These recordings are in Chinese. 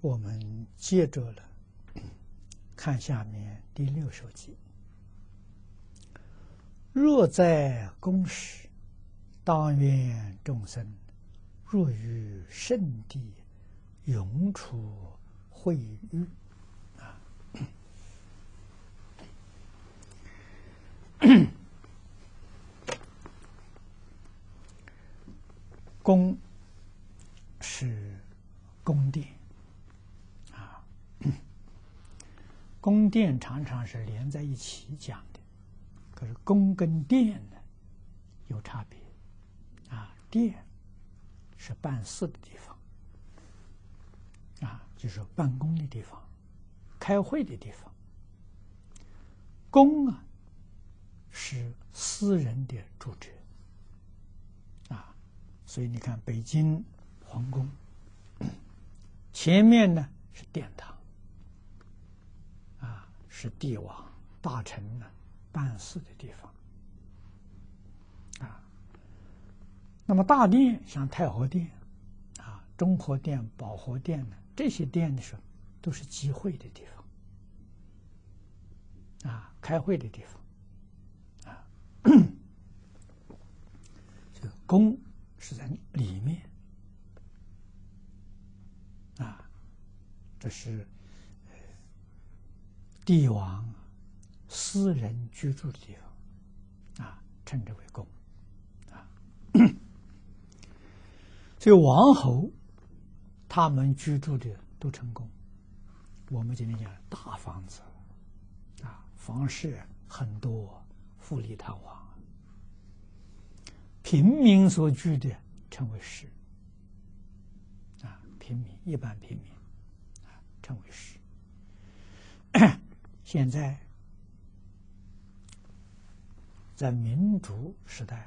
我们接着了看下面第6首偈。若在公时，当愿众生入于圣地，永处慧育。宫是宫殿啊，宫殿常常是连在一起讲的，可是宫跟殿呢有差别啊。殿是办事的地方啊，就是办公的地方、开会的地方。宫啊是私人的住宅啊，所以你看北京皇宫前面呢是殿堂啊，是帝王大臣呢办事的地方啊。那么大殿像太和殿啊、中和殿、保和殿呢，这些殿的时候都是集会的地方啊，开会的地方啊。这个宫是在里面啊，这是帝王私人居住的地方啊，称之为宫啊。所以王侯他们居住的都成宫。我们今天讲大房子啊，房舍很多，富丽堂皇。平民所居的称为室啊，平民一般平民啊称为室。现在在民主时代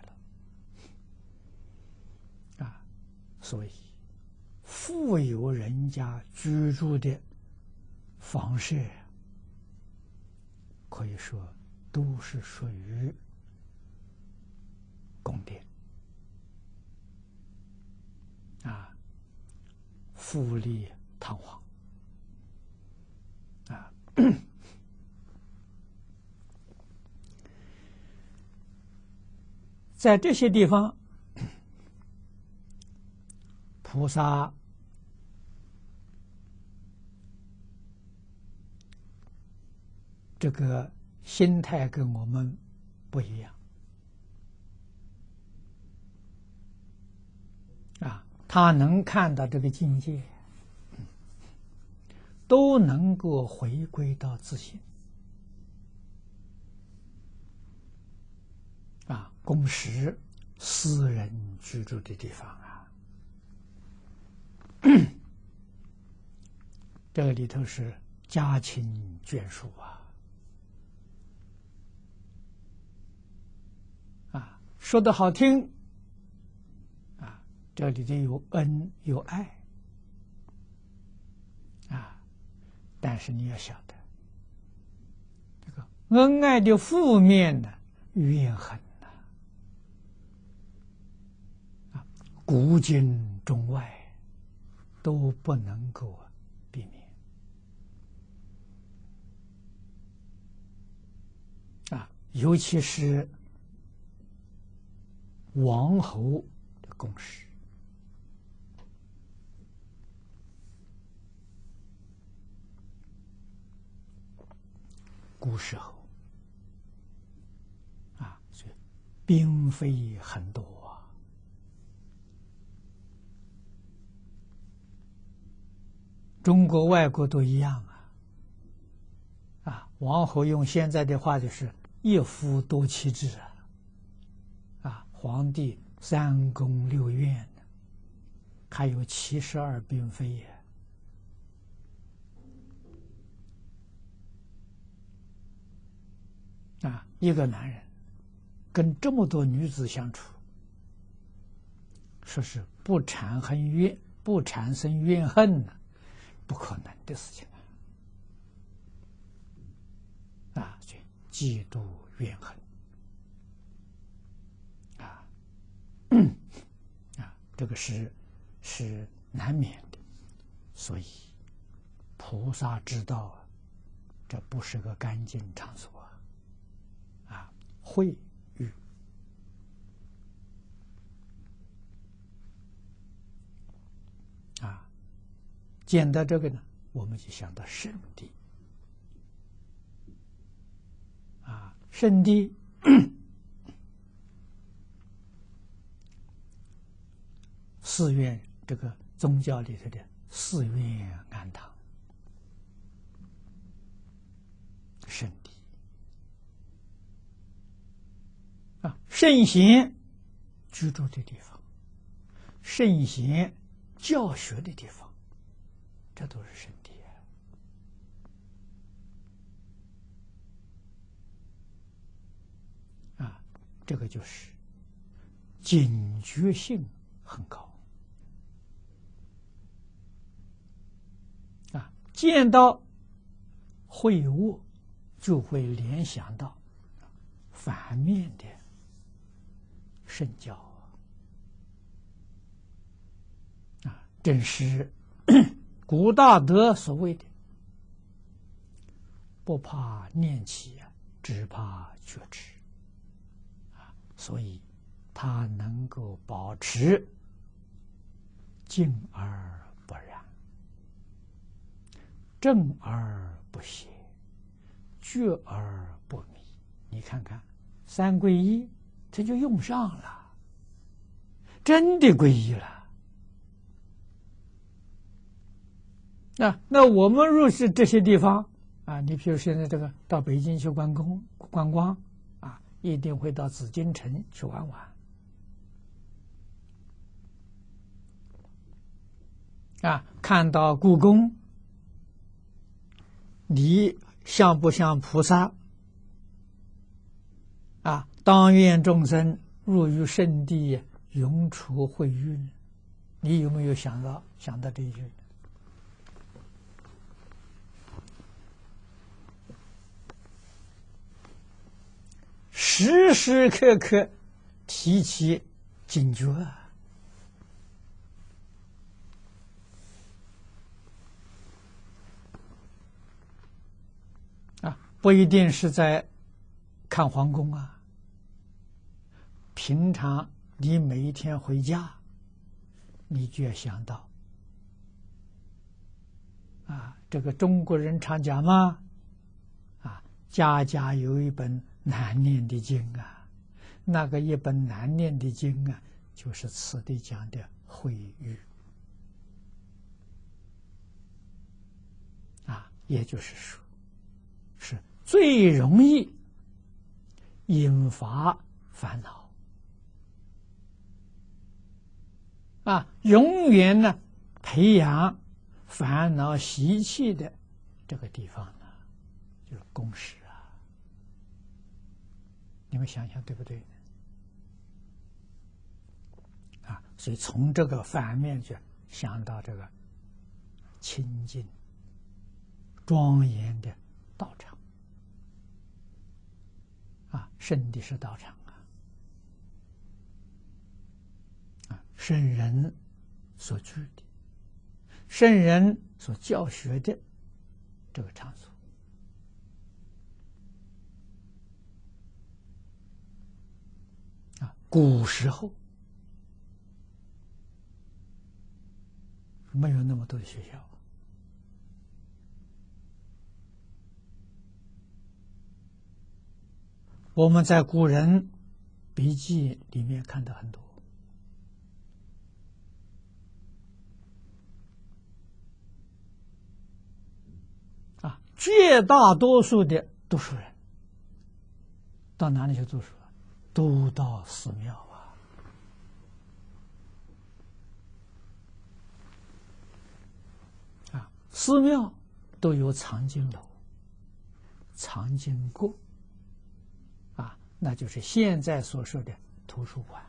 了啊，所以富有人家居住的房舍可以说都是属于宫殿啊，富丽堂皇啊。在这些地方，菩萨这个心态跟我们不一样啊，他能看到这个境界，都能够回归到自性啊。宫室私人居住的地方啊，这个里头是家亲眷属啊，说的好听啊，这里头有恩有爱啊，但是你要晓得，这个恩爱的负面呢，怨恨古今中外都不能够避免啊，尤其是王侯的宫室，古时候啊，所以嫔妃很多。中国外国都一样啊，王侯用现在的话就是一夫多妻制啊，皇帝3宫6院，还有72嫔妃啊，一个男人跟这么多女子相处，说是不产生怨恨呢，不可能的事情啊！所以嫉妒怨恨啊，啊，这个是难免的。所以菩萨知道啊，这不是个干净场所啊，秽欲啊。见到这个呢，我们就想到圣地啊，圣地寺院，这个宗教里头的寺院庵堂，圣地啊，圣贤居住的地方，圣贤教学的地方，这都是圣地啊！这个就是警觉性很高啊！见到秽物就会联想到反面的圣教啊，正是古大德所谓的不怕念起，只怕觉知啊，所以他能够保持静而不染，正而不邪，觉而不迷。你看看三皈依，这就用上了，真的皈依了。那我们入是这些地方啊，你比如现在这个到北京去观光啊，一定会到紫禁城去玩玩啊，看到故宫，你像不像菩萨啊？当愿众生入于圣地，永除秽欲。你有没有想到这一句？时时刻刻提起警觉啊，不一定是在看皇宫啊，平常你每一天回家，你就要想到啊，这个中国人常讲嘛，啊，家家有一本难念的经啊，那个一本难念的经啊，就是此地讲的秽欲啊，也就是说，是最容易引发烦恼啊，永远呢培养烦恼习气的这个地方呢，就是公事啊。你们想想对不对啊？所以从这个反面就想到这个清净庄严的道场啊，圣地是道场啊，圣人所居的，圣人所教学的这个场所啊，古时候没有那么多的学校，我们在古人笔记里面看到很多啊，绝大多数的读书人到哪里去读书？都到寺庙啊，寺庙都有藏经楼、藏经阁啊，那就是现在所说的图书馆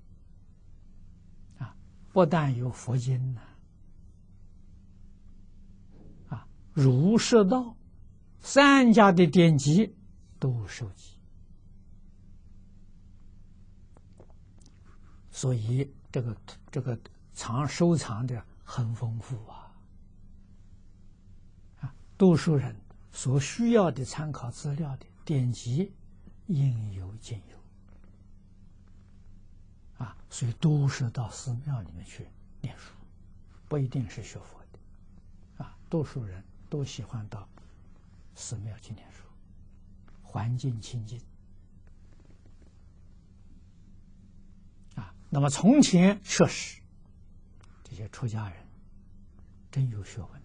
啊，不但有佛经呢，啊，儒释道三家的典籍都收集，所以这个收藏的很丰富啊。 读书人所需要的参考资料的典籍应有尽有。所以都是到寺庙里面去念书，不一定是学佛的。读书人都喜欢到寺庙去念书，环境清净。那么从前确实这些出家人真有学问，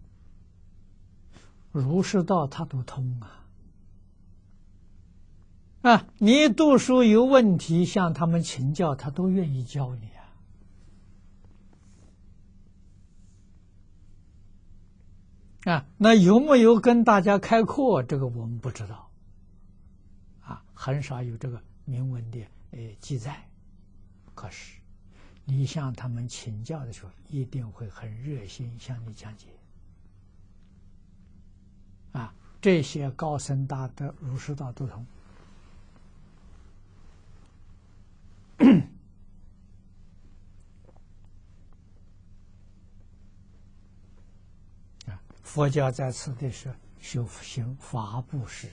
儒释道他都通你读书有问题向他们请教，他都愿意教你那有没有跟大家开课，这个我们不知道很少有这个明文的记载。可是你向他们请教的时候，一定会很热心向你讲解这些高僧大德儒释道都通。佛教在此的是修行法布施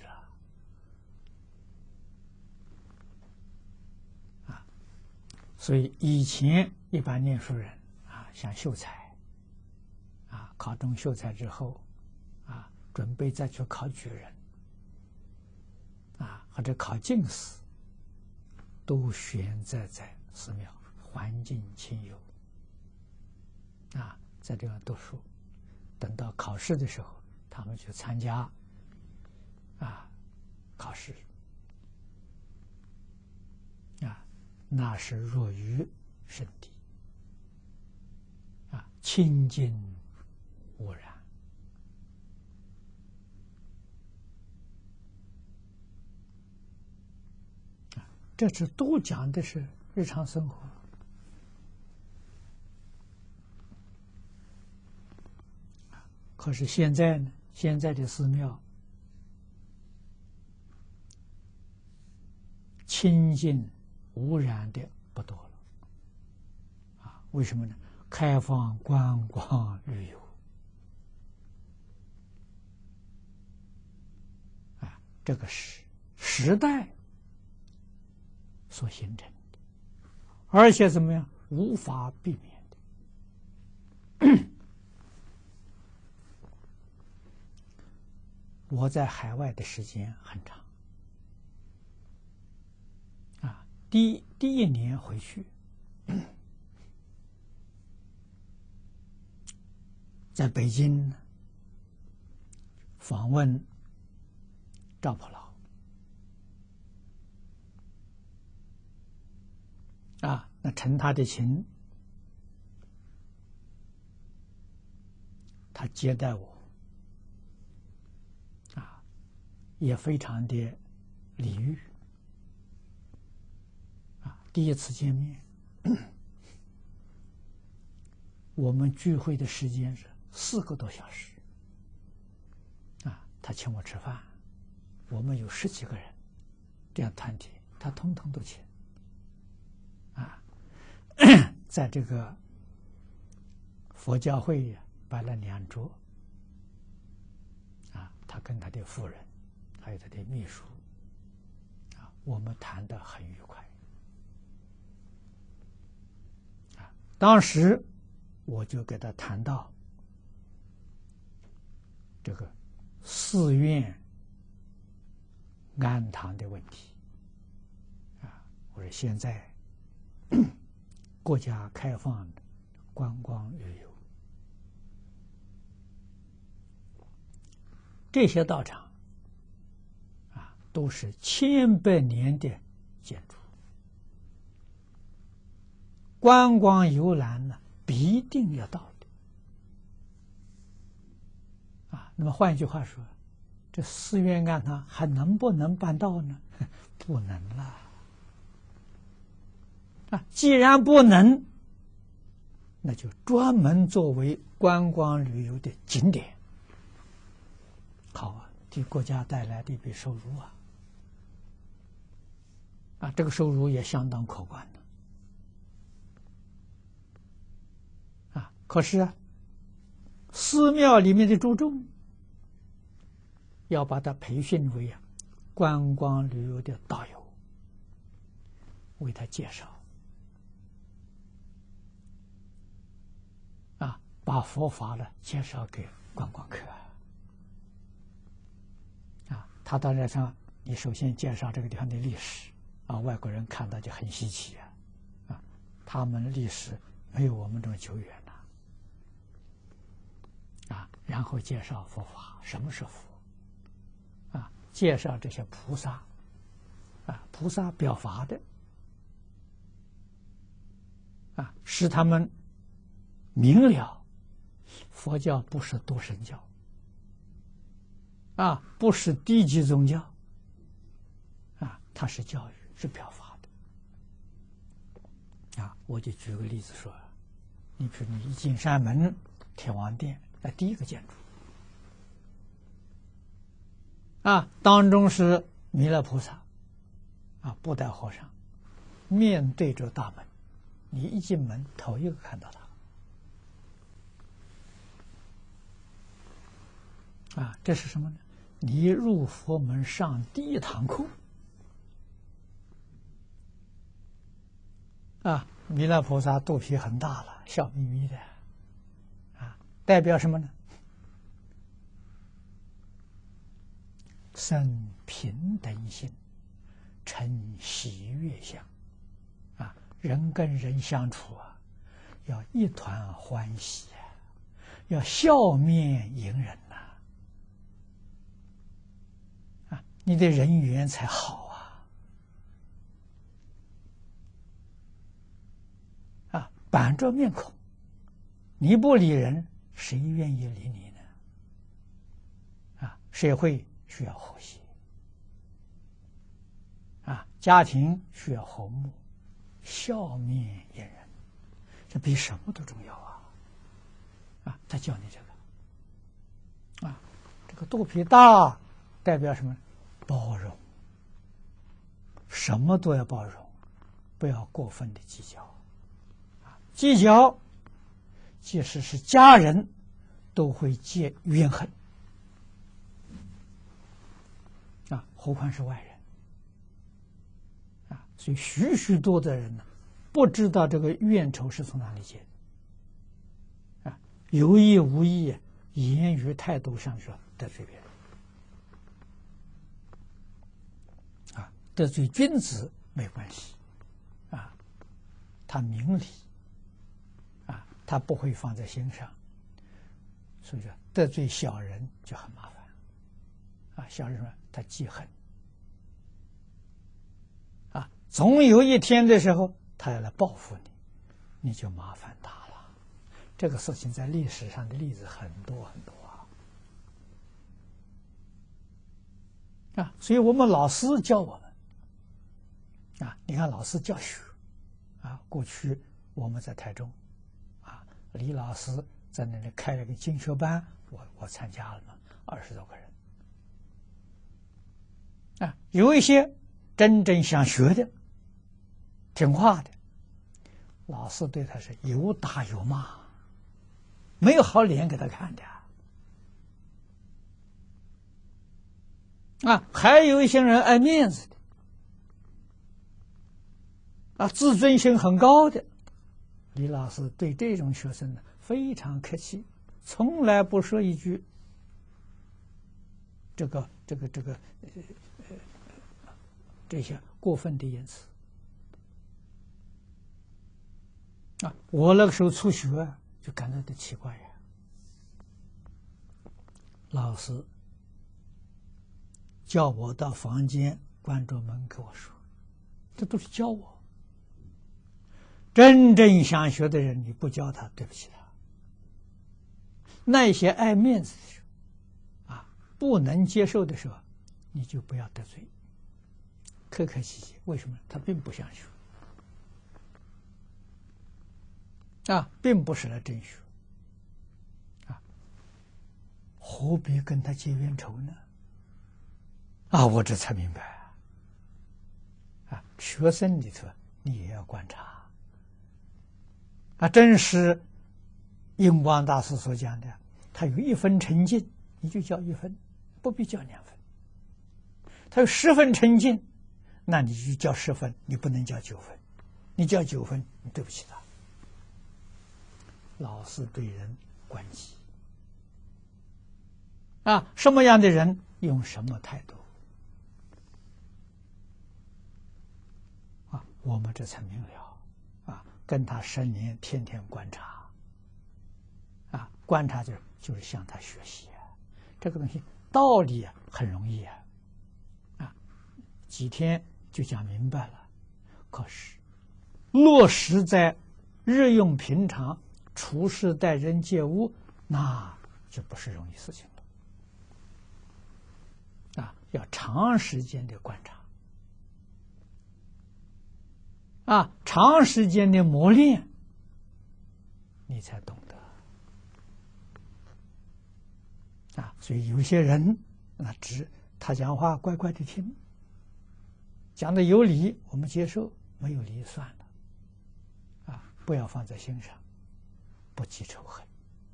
所以以前一般念书人像秀才考中秀才之后准备再去考举人或者考进士，都选择在寺庙，环境清幽在这样读书。等到考试的时候，他们去参加考试那是若于圣地清净无染这是都讲的是日常生活。可是现在呢？现在的寺庙清净无染的不多了为什么呢？开放观光旅游这个是时代所形成的，而且怎么样，无法避免的。我在海外的时间很长第一年回去，在北京访问赵普老那承他的情，他接待我也非常的礼遇第一次见面，我们聚会的时间是4个多小时他请我吃饭，我们有10几个人这样团体，他通通都请在这个佛教会摆了2桌他跟他的夫人还有他的秘书我们谈得很愉快当时我就给他谈到这个寺院安堂的问题我说现在国家开放观光旅游，这些道场都是千百年的建筑，观光游览呢必定要到的那么换一句话说，这寺院安堂还能不能办到呢？不能了既然不能，那就专门作为观光旅游的景点，好给国家带来的一笔收入这个收入也相当可观的可是寺庙里面的诸众要把他培训为观光旅游的导游，为他介绍把佛法呢介绍给观光客他到那上，你首先介绍这个地方的历史外国人看到就很稀奇他们历史没有我们这么久远然后介绍佛法，什么是佛介绍这些菩萨菩萨表法的使他们明了佛教不是多神教不是低级宗教它是教育，是表法的我就举个例子说，你比如你一进山门天王殿，第一个建筑当中是弥勒菩萨布袋和尚，面对着大门，你一进门头一个看到他这是什么呢？你入佛门上第一堂课弥勒菩萨肚皮很大了，笑眯眯的代表什么呢？生平等心，成喜悦相人跟人相处要一团欢喜要笑面迎人你的人缘才好板着面孔，你不理人，谁愿意理你呢？社会需要和谐家庭需要和睦，笑面迎人，这比什么都重要他教你这个这个肚皮大代表什么？包容，什么都要包容，不要过分的计较计较即使是家人都会结怨恨何况是外人所以许许多的人呢不知道这个怨仇是从哪里结的有意无意言语态度上说得罪别人得罪君子没关系他明理他不会放在心上，所以说得罪小人就很麻烦小人说他记恨总有一天的时候他要来报复你，你就麻烦大了。这个事情在历史上的例子很多很多所以我们老师教我们你看老师教学过去我们在台中李老师在那里开了个进修班，我参加了嘛，20多个人有一些真正想学的听话的，老师对他是有打有骂，没有好脸给他看的还有一些人爱面子的自尊心很高的，李老师对这种学生呢非常客气，从来不说一句这些过分的言辞我那个时候初学就感到有点奇怪老师叫我到房间关着门跟我说，这都是教我。真正想学的人，你不教他，对不起他。那些爱面子的时候不能接受的时候，你就不要得罪，客客气气。为什么？他并不想学并不是来真学何必跟他结冤仇呢？我这才明白学生里头你也要观察正是印光大师所讲的，他有1分诚信，你就教1分； 不必叫2分。他有10分沉静，那你就叫10分，你不能叫9分。你叫9分，你对不起他。老是对人关机啊，什么样的人用什么态度啊，我们这才明了啊。跟他10年，天天观察啊，观察就是向他学习这个东西道理很容易啊，几天就讲明白了。可是落实在日用平常处事待人接物，那就不是容易事情了啊！要长时间的观察啊，长时间的磨练，你才懂得啊。所以有些人他讲话乖乖的听，讲的有理我们接受，没有理算了啊，不要放在心上，不记仇恨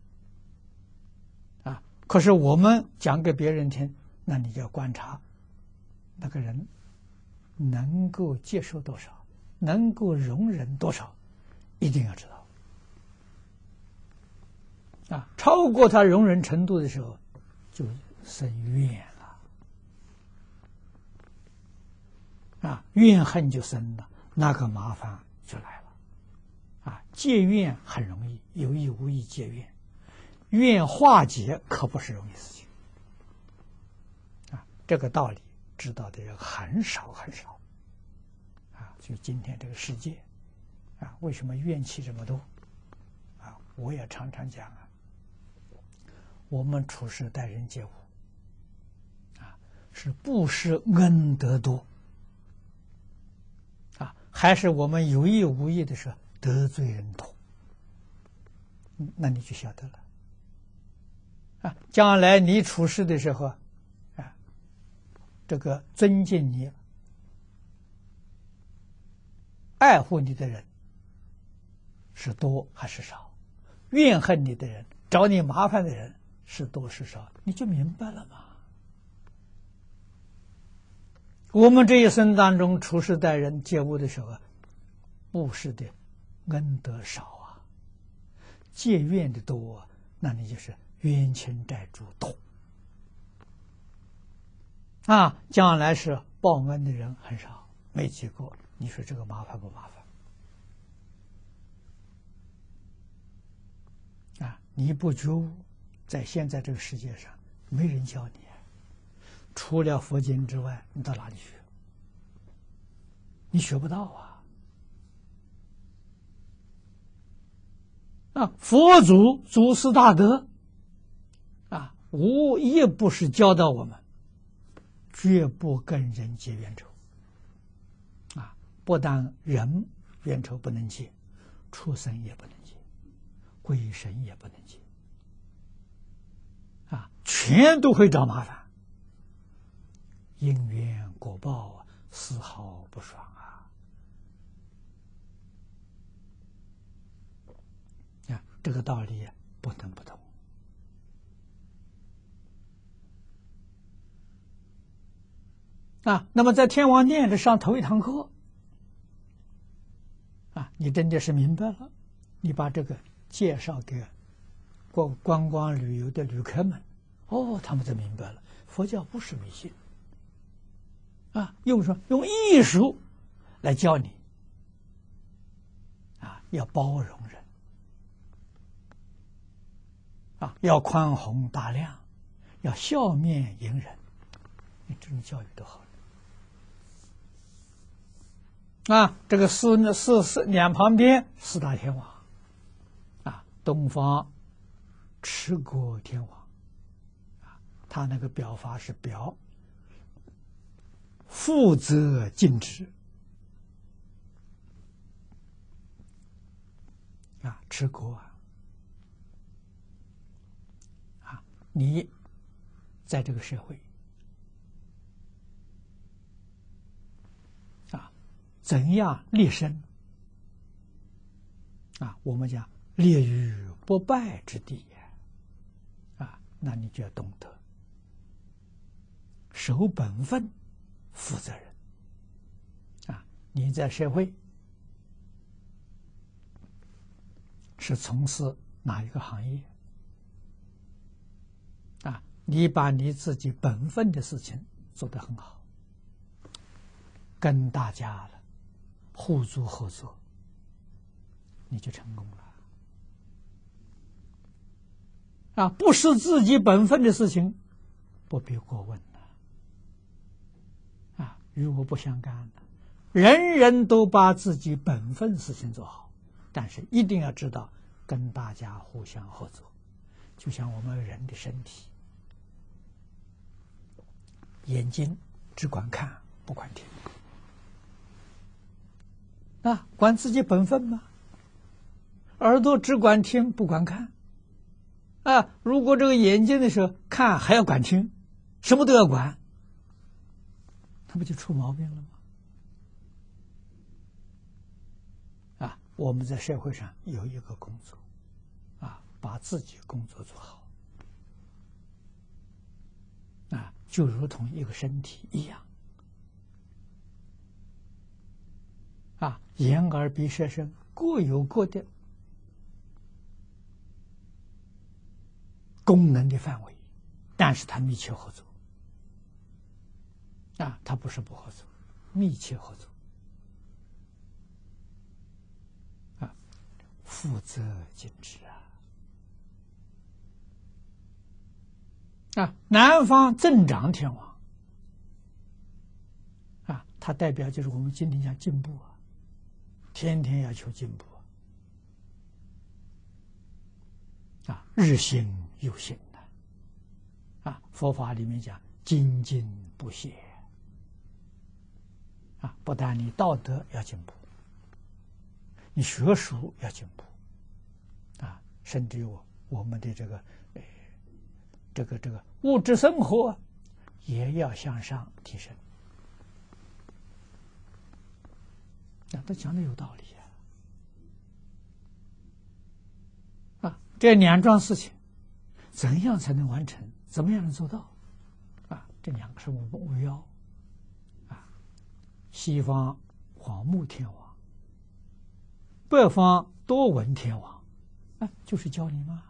啊。可是我们讲给别人听，那你就要观察那个人能够接受多少，能够容忍多少，一定要知道啊。超过他容忍程度的时候，就生怨了啊，怨恨就生了，那个麻烦就来了啊。结怨很容易，有意无意结怨，怨化解可不是容易事情啊。这个道理知道的人很少很少啊。就今天这个世界啊，为什么怨气这么多啊？我也常常讲啊，我们处事待人接物啊，是不是恩德多啊，还是我们有意无意的时候得罪人多？那你就晓得了啊。将来你处事的时候啊，这个尊敬你、爱护你的人是多还是少？怨恨你的人、找你麻烦的人是多是少？你就明白了嘛。我们这一生当中处事待人接物的时候，布施的恩德少啊，结怨的多啊，那你就是冤亲债主多啊。将来是报恩的人很少，没几个，你说这个麻烦不麻烦啊？你不觉悟，在现在这个世界上没人教你，除了佛经之外，你到哪里学？你学不到啊！佛祖祖师大德啊，无一不是教导我们，绝不跟人结冤仇啊！不但人冤仇不能结，畜生也不能结，鬼神也不能结啊，全都会找麻烦，因缘果报丝毫不爽啊！这个道理不能不懂啊。那么在天王殿上头一堂课啊，你真的是明白了，你把这个介绍给观光旅游的旅客们，哦，他们就明白了，佛教不是迷信啊，用艺术来教你啊，要包容人啊，要宽宏大量，要笑面迎人，你这种教育都好啊。这个两旁边4大天王啊，东方持国天王啊，他那个表法是表负责禁止啊，持国啊，你在这个社会啊，怎样立身啊？我们讲立于不败之地啊，那你就要懂得守本分、负责任。你在社会是从事哪一个行业？你把你自己本分的事情做得很好，跟大家互助合作，你就成功了。不是自己本分的事情，不必过问了。与我不相干的。人人都把自己本分事情做好，但是一定要知道跟大家互相合作。就像我们人的身体，眼睛只管看不管听，管自己本分吗？耳朵只管听不管看，如果这个眼睛的时候看还要管听，什么都要管，那不就出毛病了吗？我们在社会上有一个工作，把自己工作做好，就如同一个身体一样，眼耳鼻舌身各有各的功能的范围，但是它密切合作，它不是不合作，密切合作。负责尽职南方增长天王它代表就是我们今天讲进步天天要求进步日新又新佛法里面讲精进不懈不但你道德要进步，你学术要进步甚至于我们的这个物质生活也要向上提升。他讲的有道理这两桩事情怎样才能完成？怎么样能做到？这两个是我们围绕西方黄木天王，北方多闻天王，就是教你嘛。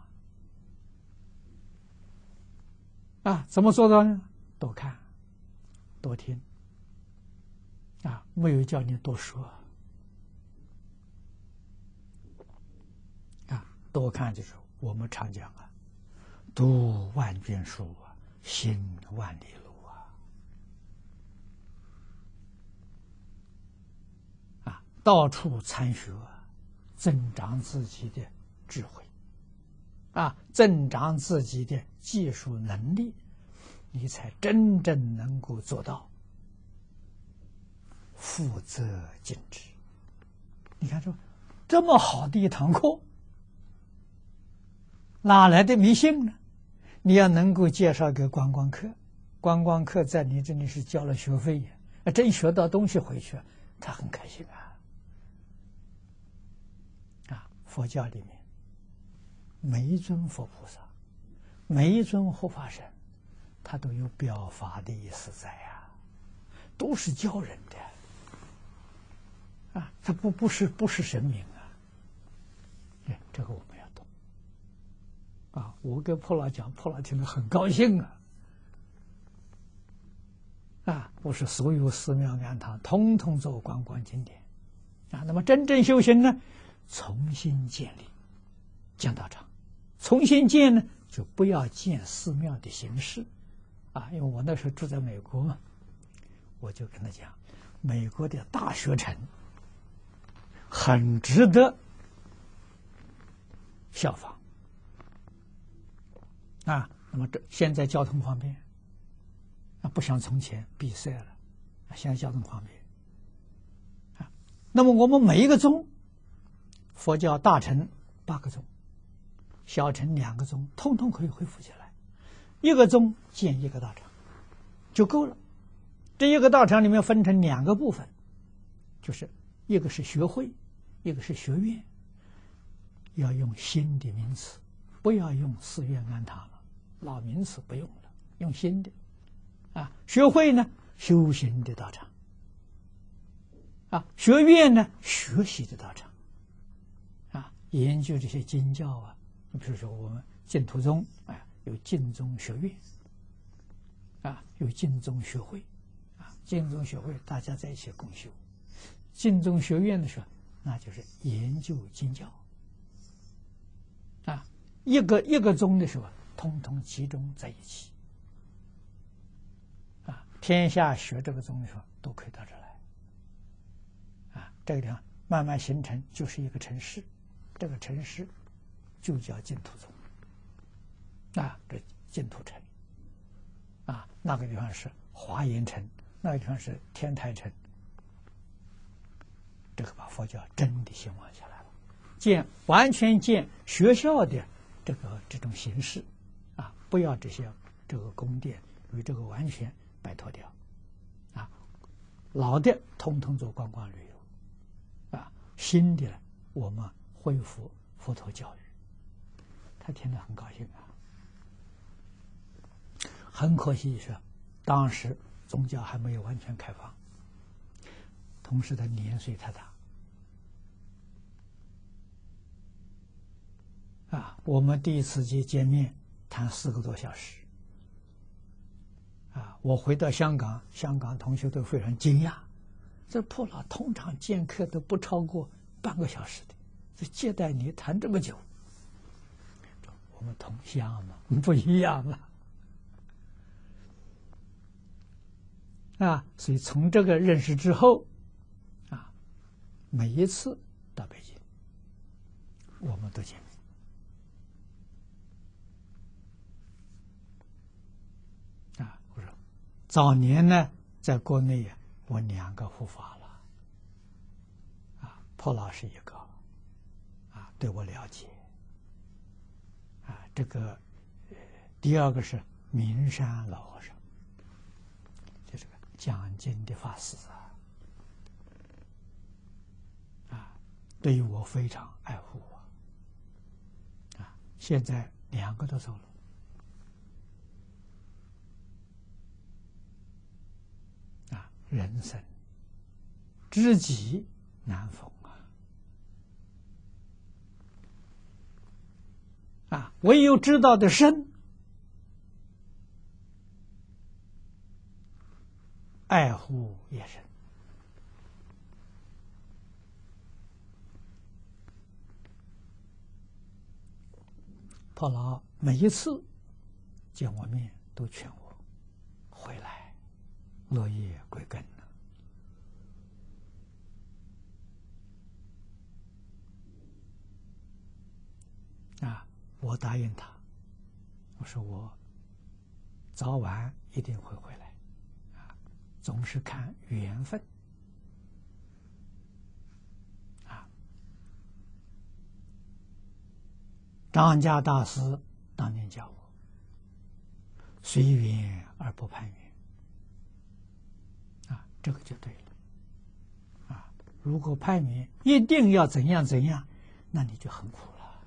怎么做到呢？多看，多听，没有叫你多说，多看就是我们常讲读万卷书行万里路到处参学，增长自己的智慧增长自己的技术能力，你才真正能够做到负责尽职。你看这么好的一堂课，哪来的迷信呢？你要能够介绍给观光客，观光客在你这里是交了学费真学到东西回去，他很开心佛教里面每一尊佛菩萨，每一尊护法神，他都有表法的意思在都是教人的他不是神明这个我们要懂我跟婆老讲，婆老听得很高兴不是所有寺庙庵堂统统做观光景点那么真正修行呢，重新建立讲道场，重新建呢，就不要建寺庙的形式因为我那时候住在美国嘛，我就跟他讲，美国的大学城很值得效仿那么现在交通方便不像从前闭塞了现在交通方便那么我们每一个宗，佛教大乘8个宗，小乘2个宗，通通可以恢复起来，一个宗建一个道场就够了。这一个道场里面分成2个部分，就是一个是学会，一个是学院，要用新的名词，不要用寺院庵堂了，老名词不用了，用新的学会呢，修行的道场。学院呢，学习的道场。研究这些经教啊，你比如说我们净土宗有净宗学院，有净宗学会，净宗学会大家在一起共修。净宗学院的时候，那就是研究经教。一个宗的时候，通通集中在一起。天下学这个宗的时候，都可以到这来。这个地方慢慢形成，就是一个城市，这个城市就叫净土宗。这净土城。那个地方是华严城，那个地方是天台城。这个把佛教真的兴旺下来了，完全见学校的这种形式，不要这个宫殿与这个完全摆脱掉，老的通通做观光旅游，新的我们恢复佛陀教育，他听得很高兴啊。很可惜是，当时宗教还没有完全开放，同时他年岁太大。我们第一次见面谈4个多小时。我回到香港，香港同学都非常惊讶，这破老通常见客都不超过半个小时的，这接待你谈这么久，我们同乡嘛，不一样所以从这个认识之后，每一次到北京，我们都见面。我说早年呢，在国内我2个护法了，破老是一个，对我了解，这个第2个是明山老和尚，就是个讲经的法师对于我非常爱护我，现在2个都走了。人生知己难逢唯有知道的深，爱护也深。破老每一次见我面都劝我回来，落叶归根我答应他，我说我早晚一定会回来，总是看缘分张家大师当年教我，随缘而不攀缘，这个就对了。如果攀缘一定要怎样怎样，那你就很苦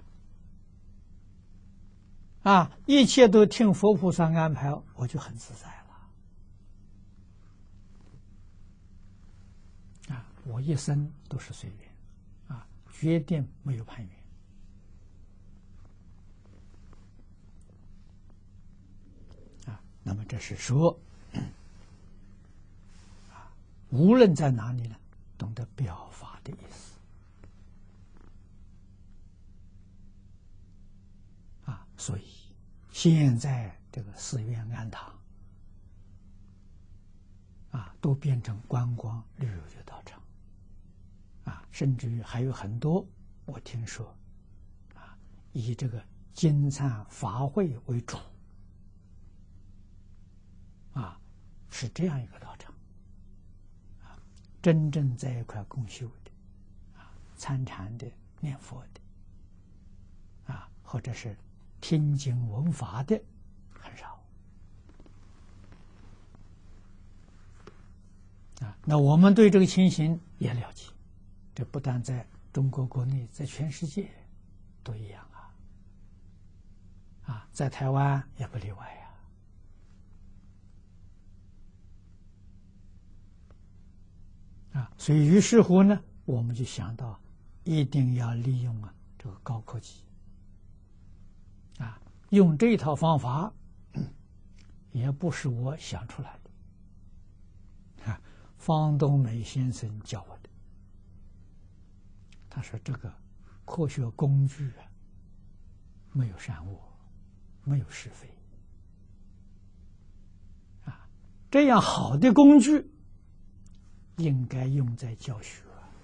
了。一切都听佛菩萨安排，我就很自在了。我一生都是随缘，决定没有攀缘。那么这是说，无论在哪里呢，懂得表法的意思。所以现在这个寺院庵堂都变成观光旅游的道场甚至于还有很多我听说以这个经忏法会为主是这样一个道场真正在一块共修的参禅的、念佛的或者是听经闻法的很少那我们对这个情形也了解，这不但在中国国内，在全世界都一样在台湾也不例外所以于是乎呢，我们就想到一定要利用这个高科技用这套方法，也不是我想出来的方东美先生教我的。他说这个科学工具没有善恶，没有是非这样好的工具应该用在教学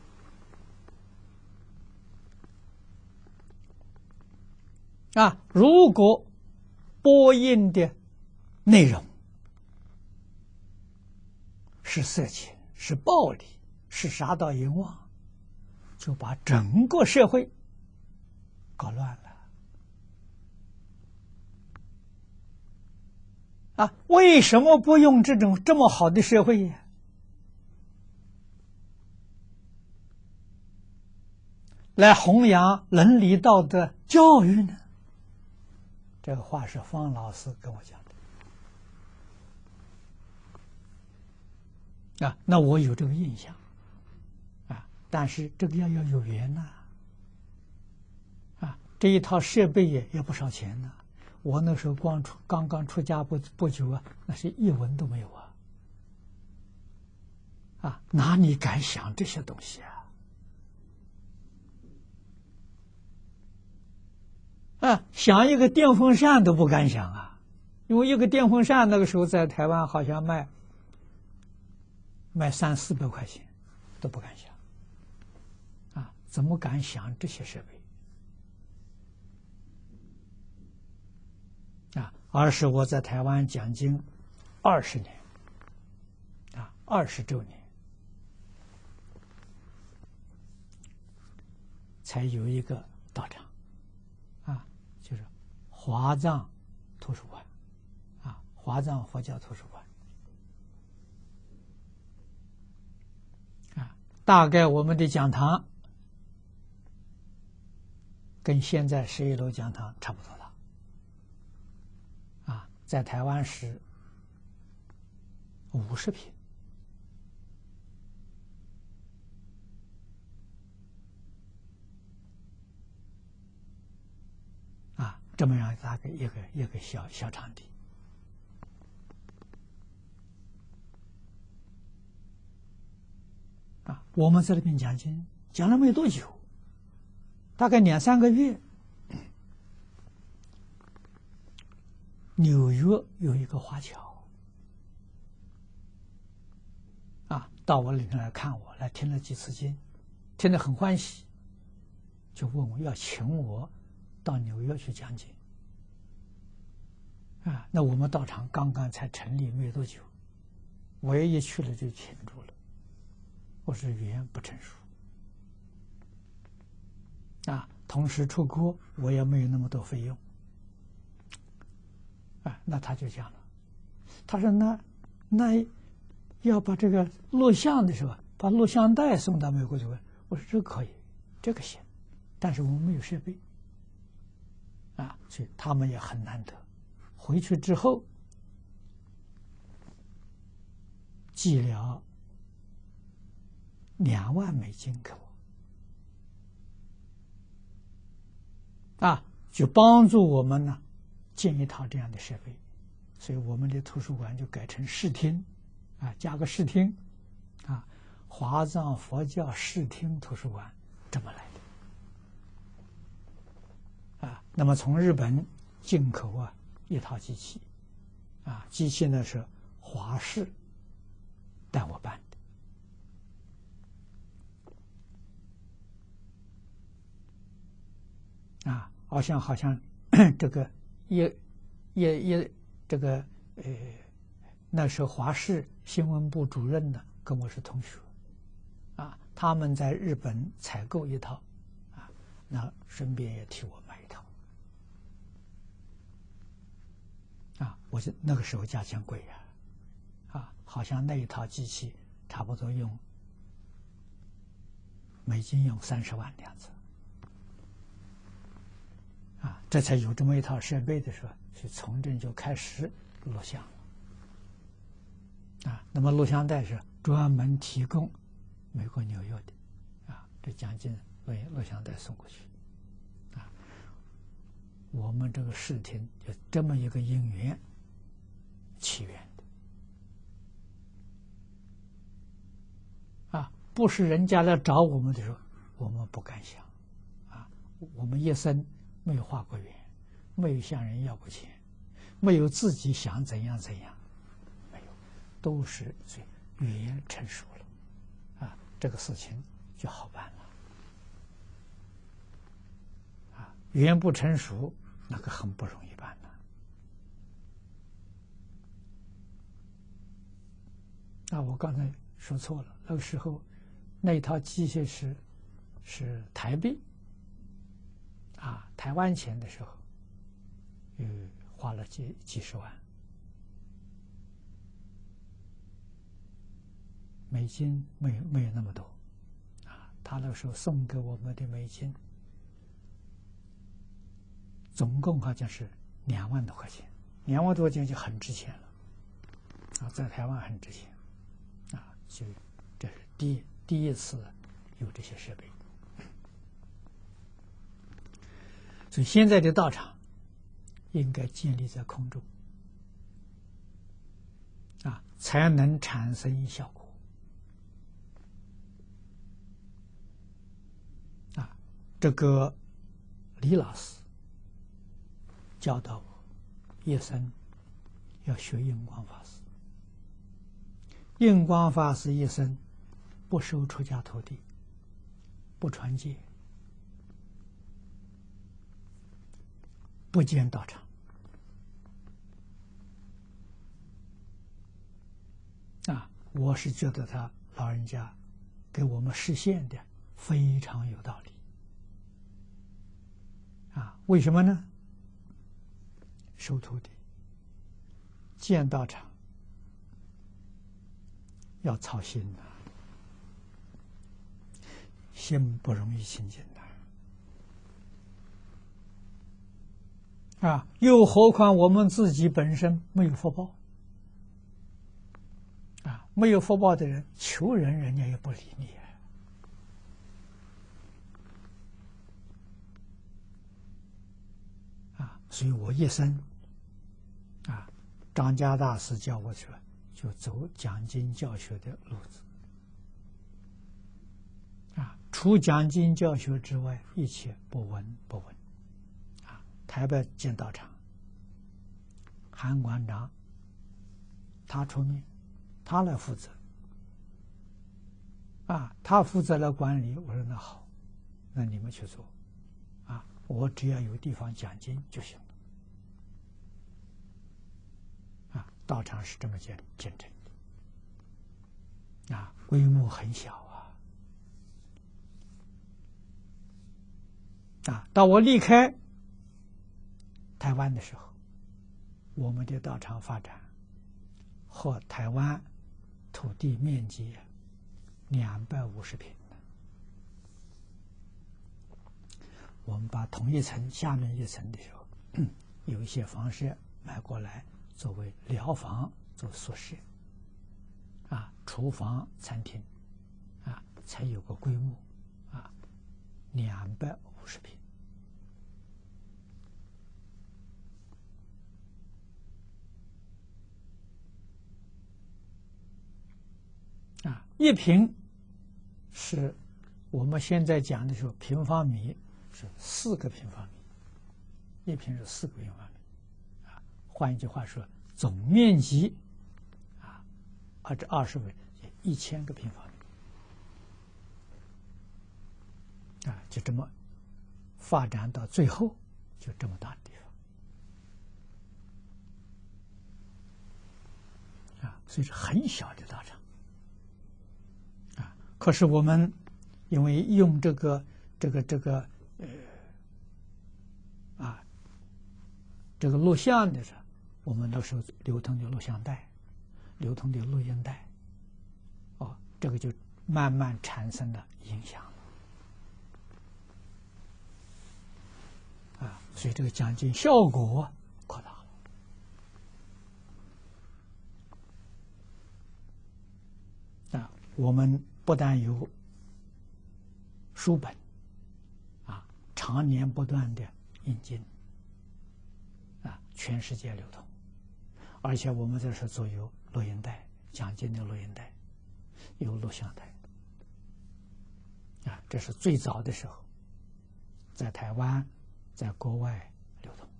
如果播音的内容是色情，是暴力，是杀盗淫妄，就把整个社会搞乱了为什么不用这么好的社会呀？来弘扬伦理道德教育呢？这个话是方老师跟我讲的那我有这个印象但是这个要有缘这一套设备也不少钱呢。我那时候刚刚出家不久那是一文都没有哪里敢想这些东西想一个电风扇都不敢想因为一个电风扇那个时候在台湾好像卖300-400块钱，都不敢想怎么敢想这些设备而是我在台湾讲经20年20周年，才有一个道场就是华藏图书馆华藏佛教图书馆大概我们的讲堂跟现在11楼讲堂差不多了在台湾是50平这么样大概一个小场地我们在那边讲经讲了没多久，大概2-3个月，纽约有一个华侨到我里面来看我，来听了几次经，听得很欢喜，就问我要请我到纽约去讲经那我们道场刚刚才成立没多久，我也一去了就请住了，我是语言不成熟同时出国我也没有那么多费用那他就讲了，他说那要把这个录像的时候把录像带送到美国去，我说这个可以，这个行，但是我们没有设备所以他们也很难得，回去之后寄了2万美金给我就帮助我们呢建一套这样的设备，所以我们的图书馆就改成视听加个视听华藏佛教视听图书馆这么来的那么从日本进口一套机器机器呢是华视带我办的好像这个这个那时候华视新闻部主任呢跟我是同学他们在日本采购一套那顺便也替我买一套我那个时候价钱贵好像那一套机器差不多用美金用30万的样子这才有这么一套设备的时候，是从这就开始录像了那么录像带是专门提供美国纽约的，这奖金录像带送过去，我们这个视听就这么一个因缘起源的，不是人家来找我们的时候，我们不敢想，我们一生没有化过缘，没有向人要过钱，没有自己想怎样怎样，没有，都是语言成熟了，这个事情就好办了。语言不成熟，那个很不容易办的。我刚才说错了，那个时候那一套机械是台币，台湾钱的时候，花了几十万，美金没有那么多，他那时候送给我们的美金，总共好像是2万多块钱，2万多块钱就很值钱了，在台湾很值钱，就这是第一次有这些设备。所以现在的道场应该建立在空中，才能产生效果。这个李老师教导我，一生要学印光法师。印光法师一生不收出家徒弟，不传戒，不建道场。我是觉得他老人家给我们实现的非常有道理。为什么呢？收徒弟、建道场要操心的，心不容易清净的。又何况我们自己本身没有福报，没有福报的人求人，人家也不理你。所以我一生，张家大师教我说，就走讲经教学的路子。除讲经教学之外，一切不闻不问。台北建道场，韩馆长他出面，他来负责。他负责来管理。我说那好，那你们去做。我只要有地方讲经就行了。道场是这么建成的，规模很小到我离开台湾的时候，我们的道场发展和台湾土地面积250平。我们把同一层下面一层的时候，有一些房舍买过来作为疗房，做宿舍，厨房、餐厅，才有个规模，250平。一平是我们现在讲的时候，平方米是4个平方米，一平是4个平方米。换一句话说，总面积这20个1000个平方米。就这么发展到最后，就这么大的地方。所以是很小的道场。可是我们因为用这个录像的时候，我们那时候流通的录像带，流通的录音带，这个就慢慢产生了影响了。所以这个讲经效果扩大了。我们不但有书本，常年不断的引进，全世界流通，而且我们这是做有录音带，讲经的录音带，有录像带，这是最早的时候，在台湾，在国外流通，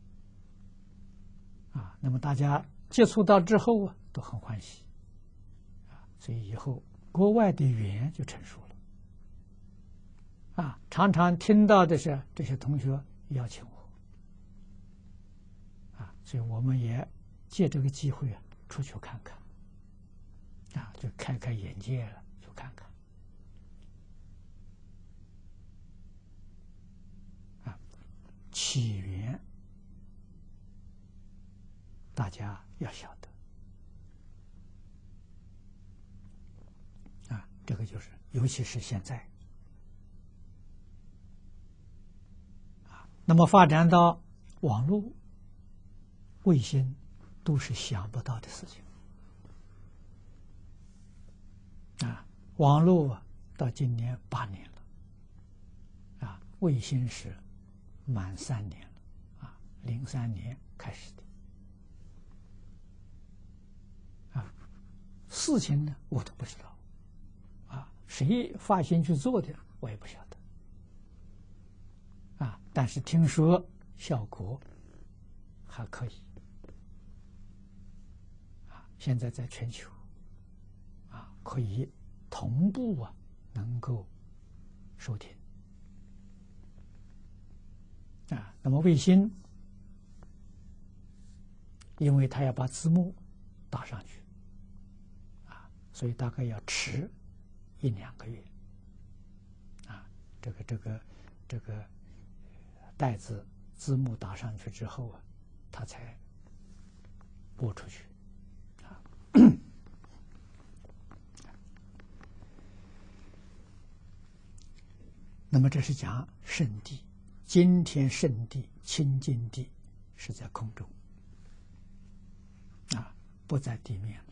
那么大家接触到之后都很欢喜，所以以后国外的语言就成熟了，常常听到的是这些同学邀请我，所以我们也借这个机会出去看看，就开开眼界了，去看看，起源大家要晓得，这个就是，尤其是现在，那么发展到网络、卫星，都是想不到的事情。网络到今年8年了，卫星是满3年了，03年开始的，事情呢我都不知道，谁发心去做的我也不晓得，但是听说效果还可以，现在在全球可以同步能够收听，那么卫星，因为它要把字幕打上去，所以大概要迟1、2个月，这个带子字幕打上去之后它才播出去，那么这是讲圣地，今天圣地清净地是在空中，不在地面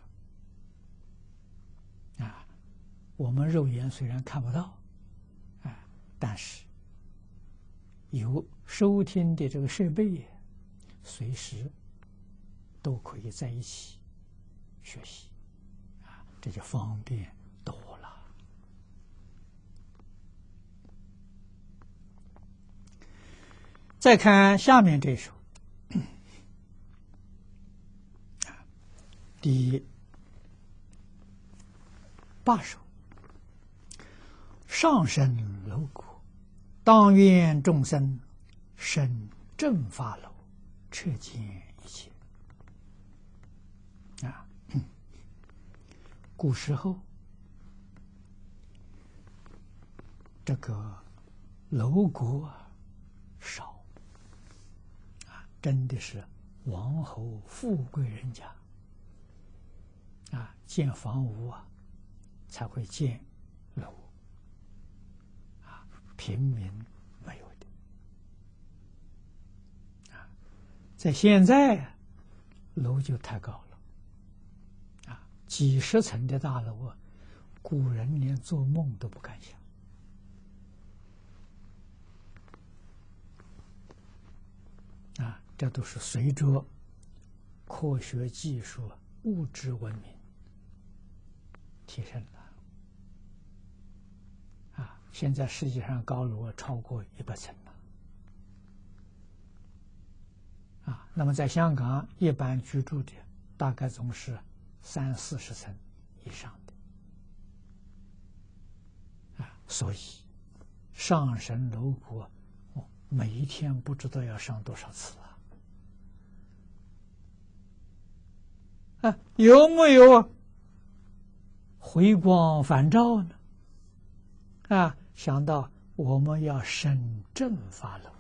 了，我们肉眼虽然看不到，但是有收听的这个设备，随时都可以在一起学习，这就方便多了。再看下面这首，第8首，上生楼阁，当愿众生生正法楼，彻见一切。古时候这个楼阁少，真的是王侯富贵人家建房屋才会建楼，平民没有的。在现在楼就太高了，几10层的大楼古人连做梦都不敢想。这都是随着科学技术、物质文明提升了。现在世界上高楼超过100层了。那么在香港一般居住的大概总是30、40层以上的。所以上神楼阁，每一天不知道要上多少次有没有回光返照呢？想到我们要升正法楼，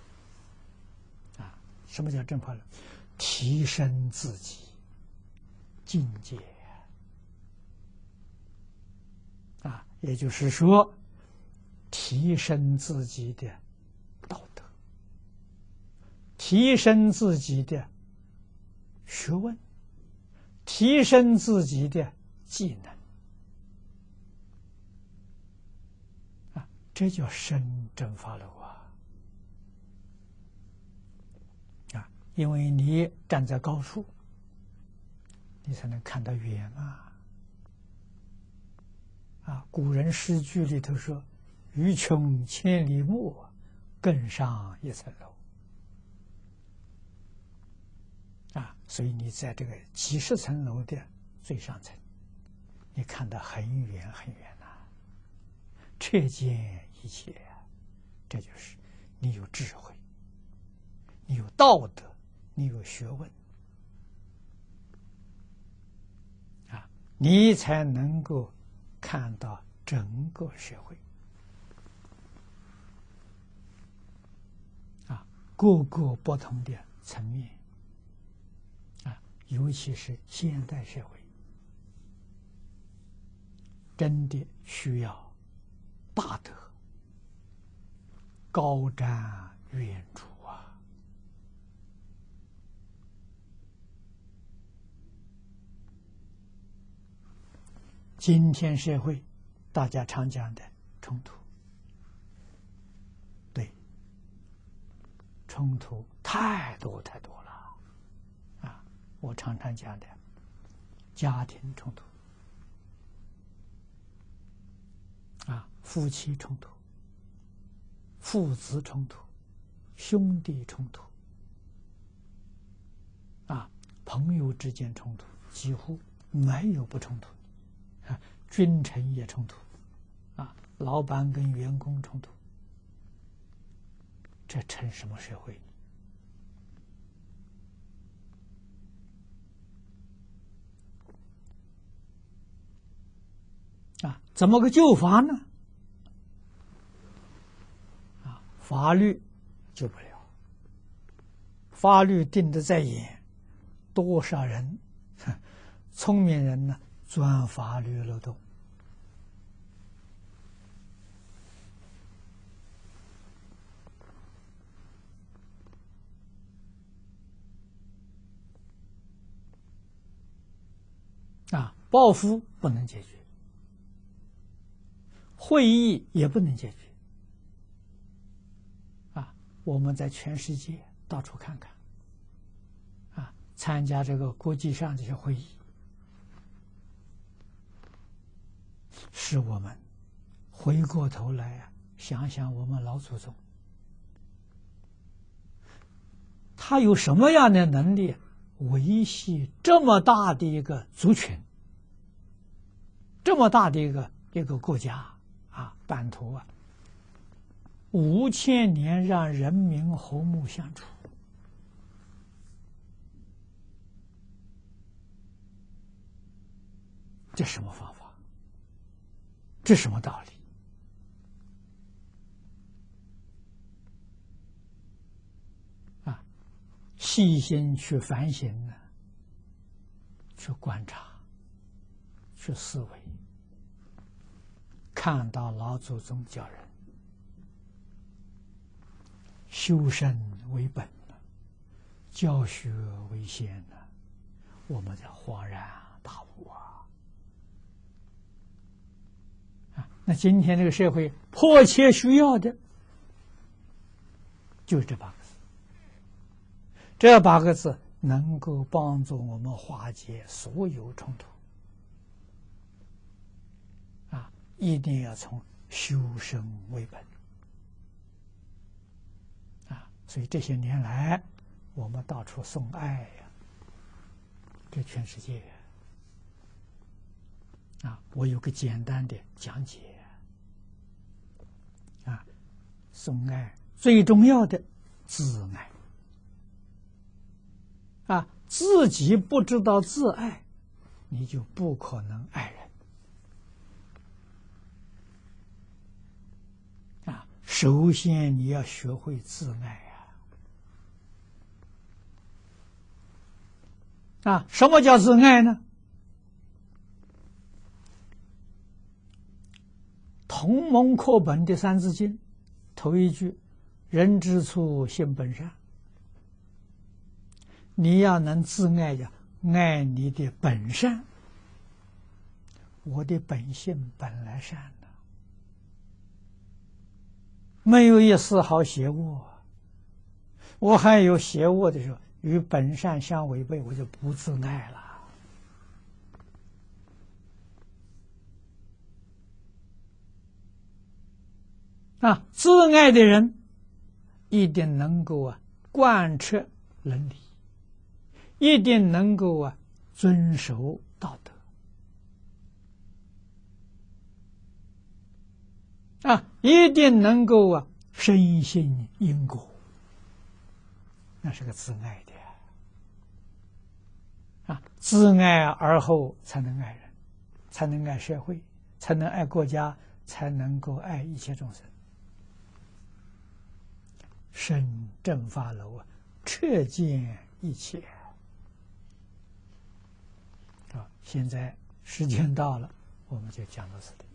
什么叫正法楼？提升自己境界也就是说，提升自己的道德，提升自己的学问，提升自己的技能， 这叫深正法楼啊！因为你站在高处，你才能看得远古人诗句里头说：“欲穷千里目，更上一层楼。”所以你在这个几十层楼的最上层，你看得很远很远彻见一切这就是你有智慧，你有道德，你有学问你才能够看到整个社会各个不同的层面尤其是现代社会，真的需要大德高瞻远瞩今天社会大家常讲的冲突，对，冲突太多太多了我常常讲的家庭冲突夫妻冲突、父子冲突、兄弟冲突朋友之间冲突几乎没有不冲突君臣也冲突老板跟员工冲突，这成什么社会怎么个救法呢？法律救不了，法律定得再严，多少人聪明人呢钻法律漏洞报复不能解决，会议也不能解决我们在全世界到处看看参加这个国际上这些会议，使我们回过头来想想我们老祖宗，他有什么样的能力维系这么大的一个族群，这么大的一个国家版图5000年让人民和睦相处，这什么方法？这什么道理？细心去反省呢，去观察，去思维，看到老祖宗教人修身为本，教学为先我们才恍然大悟那今天这个社会迫切需要的就是这8个字，这8个字能够帮助我们化解所有冲突一定要从修身为本所以这些年来我们到处送爱这全世界我有个简单的讲解送爱最重要的自爱自己不知道自爱，你就不可能爱人首先你要学会自爱什么叫自爱呢？同盟课本的《三字经》头一句人之初性本善，你要能自爱爱你的本善，我的本性本来善没有一丝毫邪恶。我还有邪恶的时候，与本善相违背，我就不自爱了。自爱的人一定能够贯彻伦理，一定能够遵守道德。一定能够深信因果，那是个自爱的自爱而后才能爱人，才能爱社会，才能爱国家，才能够爱一切众生。深正法楼彻见一切现在时间到了，我们就讲到这里。